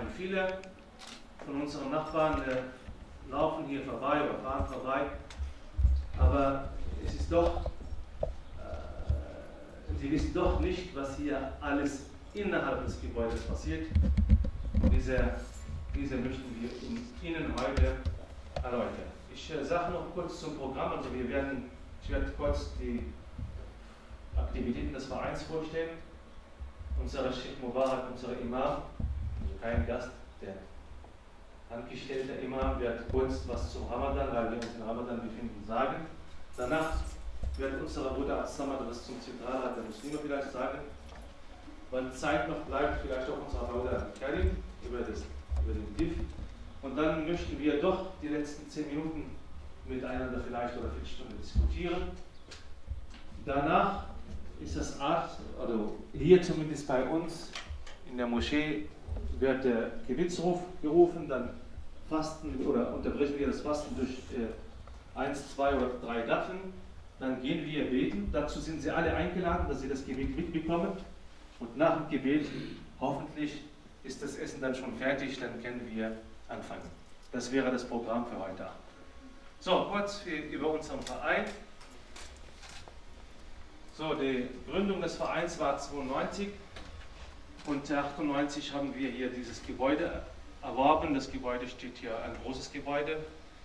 machen. Viele von unseren Nachbarn laufen hier vorbei oder fahren vorbei, aber es ist doch, sie wissen doch nicht, was hier alles innerhalb des Gebäudes passiert. Und diese möchten wir Ihnen heute erläutern. Ich sage noch kurz zum Programm, also ich werde kurz die Aktivitäten des Vereins vorstellen. Unser Sheikh Mubarak, unser Imam, also kein Gast, der angestellte Imam, wird kurz was zum Ramadan, weil wir uns in Ramadan befinden, sagen. Danach wird unser Bruder As-Samad was zum Zentralrat der Muslime vielleicht sagen. Wenn Zeit noch bleibt, vielleicht auch unser Bruder Karim über den DIF. Und dann möchten wir doch die letzten 10 Minuten miteinander vielleicht oder Viertelstunde diskutieren. Danach ist das Art, also hier zumindest bei uns in der Moschee wird der Gebetsruf gerufen, dann fasten oder unterbrechen wir das Fasten durch 1, 2 oder 3 Gaffen, dann gehen wir beten, dazu sind Sie alle eingeladen, dass Sie das Gebet mitbekommen und nach dem Gebet hoffentlich ist das Essen dann schon fertig, dann können wir anfangen. Das wäre das Programm für heute Abend. So, kurz über unseren Verein. So, die Gründung des Vereins war 1992 und 1998 haben wir hier dieses Gebäude erworben. Das Gebäude steht hier, ein großes Gebäude,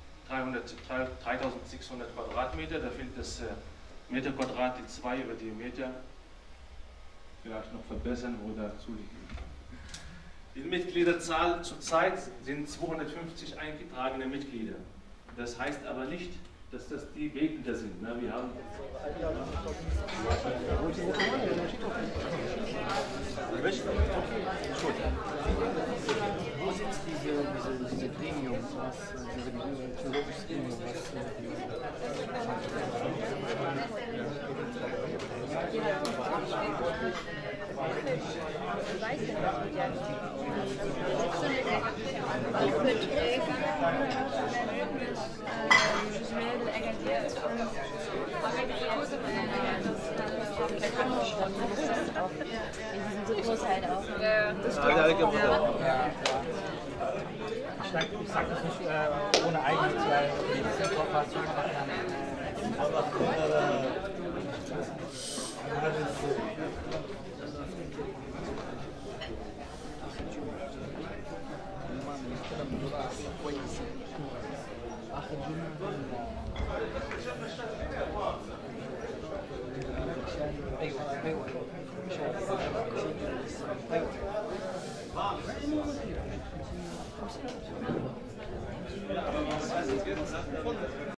3600 Quadratmeter. Da fehlt das Meter Quadrat, die 2 über die Meter. Vielleicht noch verbessern oder zulegen. Die Mitgliederzahl zurzeit sind 250 eingetragene Mitglieder. Das heißt aber nicht, dass das die Betender sind. Ne? Wir haben Wo sitzt diese Gremium, diese theologisches Gremium? Ich sage das nicht ohne Eigennutz, weil ich das Podcast schon gemacht aber was heißt jetzt?